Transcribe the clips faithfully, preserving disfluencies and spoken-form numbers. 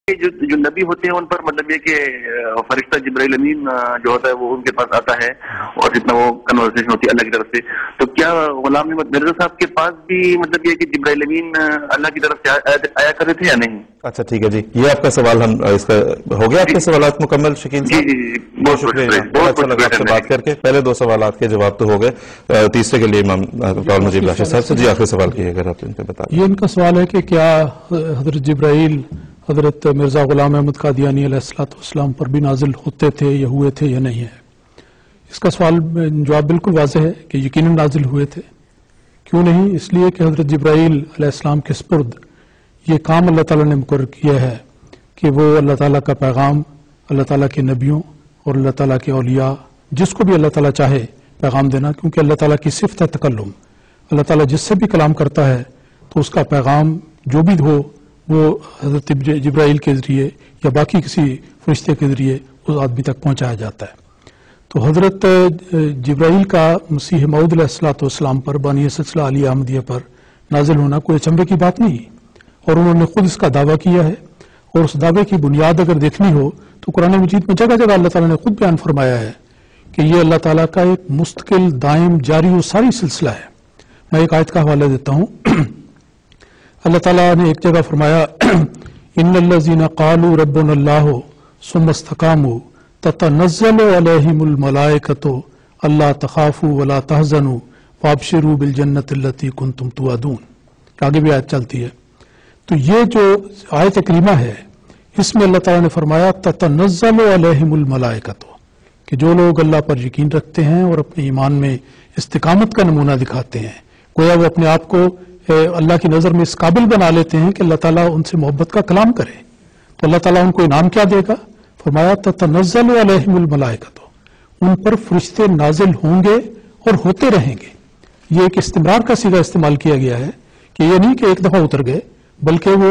جو جو نبی ہوتے ہیں ان پر مطلب یہ کہ فرشتہ جبرائیل امین جو ہوتا ہے وہ ان کے پاس آتا ہے اور جتنا وہ کنورسیشن ہوتی ہے اللہ کی طرف سے، تو کیا غلام احمد مرزا صاحب کے پاس بھی مطلب یہ کہ جبرائیل امین اللہ کی طرف سے آیا کرتے تھے یا نہیں؟ اچھا ٹھیک ہے جی، یہ آپ کا سوال ہم اس کا ہو گیا، آپ کے سوالات مکمل شکیل صاحب؟ جی جی جی بہت شکریہ، بہت اچھا لگا آپ سے بات کر کے۔ پہلے دو سوالات کے جواب تو ہو گئے، تیسرے کے لیے امام ڈاکٹر مجیب باشر صاحب سے جی آخری سوال کیے اگر آپ ان پہ بتا دیں۔ یہ ان کا سوال ہے کہ کیا حضرت جبرائیل حضرت مرزا غلام احمد قادیانی علیہ الصلوۃ والسلام پر بھی نازل ہوتے تھے یا ہوئے تھے یا نہیں ہے؟ اس کا سوال جواب بالکل واضح ہے کہ یقیناً نازل ہوئے تھے۔ کیوں نہیں؟ اس لیے کہ حضرت جبرائیل علیہ السلام کے سپرد یہ کام اللہ تعالیٰ نے مقرر کیا ہے کہ وہ اللہ تعالیٰ کا پیغام اللہ تعالیٰ کے نبیوں اور اللہ تعالیٰ کے اولیاء جس کو بھی اللہ تعالیٰ چاہے پیغام دینا، کیونکہ اللہ تعالیٰ کی صفت ہے تکلم۔ اللہ تعالیٰ جس سے بھی کلام کرتا ہے تو اس کا پیغام جو بھی ہو وہ حضرت جبرائیل کے ذریعے یا باقی کسی فرشتے کے ذریعے اس آدمی تک پہنچایا جاتا ہے۔ تو حضرت جبرائیل کا مسیح موعود علیہ الصلوۃ والسلام پر بانی سلسلہ علی احمدیہ پر نازل ہونا کوئی اچنبے کی بات نہیں، اور انہوں نے خود اس کا دعویٰ کیا ہے، اور اس دعوے کی بنیاد اگر دیکھنی ہو تو قرآن مجید میں جگہ جگہ اللہ تعالیٰ نے خود بیان فرمایا ہے کہ یہ اللہ تعالیٰ کا ایک مستقل دائم جاری و ساری سلسلہ ہے۔ میں ایک آیت کا حوالہ دیتا ہوں۔ اللہ تعالیٰ نے ایک جگہ فرمایا ان الذین قالوا ربنا اللہ ثم استقاموا تتنزل علیہم الملائکۃ الا تخافوا ولا تحزنوا وابشروا بالجنۃ التی کنتم توعدون۔ آگے بھی آیت چلتی ہے۔ تو یہ جو آیت کریمہ ہے اس میں اللہ تعالیٰ نے فرمایا تتنزل علیہم الملائکۃ، کہ جو لوگ اللہ پر یقین رکھتے ہیں اور اپنے ایمان میں استقامت کا نمونہ دکھاتے ہیں، گویا وہ اپنے آپ کو اللہ کی نظر میں اس قابل بنا لیتے ہیں کہ اللہ تعالیٰ ان سے محبت کا کلام کرے، تو اللہ تعالیٰ ان کو انعام کیا دے گا؟ فرمایا تتنزل علیہم الملائکۃ، ان پر فرشتے نازل ہوں گے اور ہوتے رہیں گے۔ یہ ایک استمرار کا صیغہ استعمال کیا گیا ہے کہ یہ نہیں کہ ایک دفعہ اتر گئے، بلکہ وہ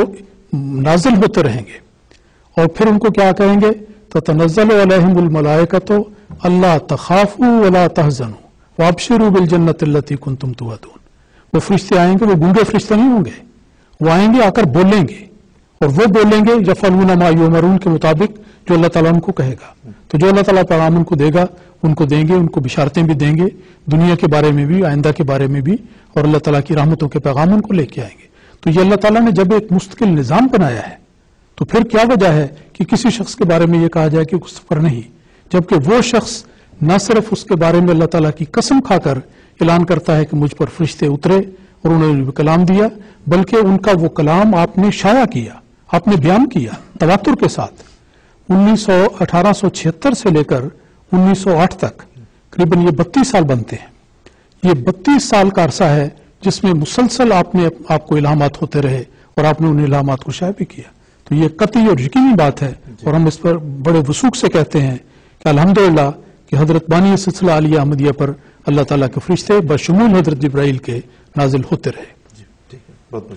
نازل ہوتے رہیں گے۔ اور پھر ان کو کیا کہیں گے؟ تتنزل علیہم الملائکۃ الا تخافوا ولا تحزنوا وابشروا بالجنۃ التی کنتم توعدون۔ وہ فرشتے آئیں گے، وہ گونگے فرشتے نہیں ہوں گے، وہ آئیں گے، آ کر بولیں گے، اور وہ بولیں گے یفعلون ما یؤمرون کے مطابق جو اللہ تعالیٰ ان کو کہے گا۔ تو جو اللہ تعالیٰ پیغام ان کو دے گا ان کو دیں گے، ان کو بشارتیں بھی دیں گے دنیا کے بارے میں بھی، آئندہ کے بارے میں بھی، اور اللہ تعالیٰ کی رحمتوں کے پیغام ان کو لے کے آئیں گے۔ تو یہ اللہ تعالیٰ نے جب ایک مستقل نظام بنایا ہے تو پھر کیا وجہ ہے کہ کسی شخص کے بارے میں یہ کہا جائے کہ اس پر نہیں، جبکہ وہ شخص نہ صرف اس کے بارے میں اللہ تعالیٰ کی قسم کھا کر اعلان کرتا ہے کہ مجھ پر فرشتے اترے اور انہوں نے کلام دیا، بلکہ ان کا وہ کلام آپ نے شائع کیا، آپ نے بیان کیا تواتر کے ساتھ۔ انیس سو اٹھارہ سو چھہتر سے لے کر انیس سو آٹھ تک قریباً یہ بتیس سال بنتے ہیں۔ یہ بتیس سال کا عرصہ ہے جس میں مسلسل آپ نے آپ کو الہامات ہوتے رہے اور آپ نے ان الہامات کو شائع بھی کیا۔ تو یہ قطعی اور یقینی بات ہے، اور ہم اس پر بڑے وثوق سے کہتے ہیں کہ الحمدللہ کہ حضرت بانی سلسلہ علی احمدیہ پر اللہ تعالیٰ کے فرشتے بشمول حضرت جبرائیل کے نازل ہوتے رہے۔